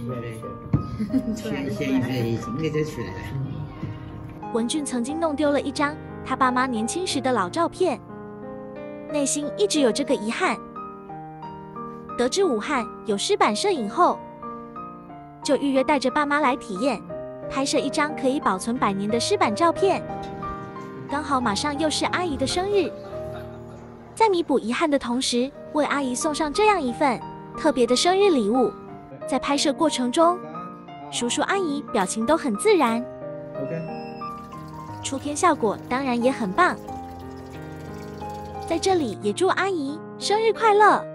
应该就出来了。 文俊曾经弄丢了一张他爸妈年轻时的老照片，内心一直有这个遗憾。得知武汉有湿版摄影后，就预约带着爸妈来体验，拍摄一张可以保存100年的湿版照片。刚好马上又是阿姨的生日，在弥补遗憾的同时，为阿姨送上这样一份特别的生日礼物。在拍摄过程中，叔叔阿姨表情都很自然，出片效果当然也很棒。在这里也祝阿姨生日快乐！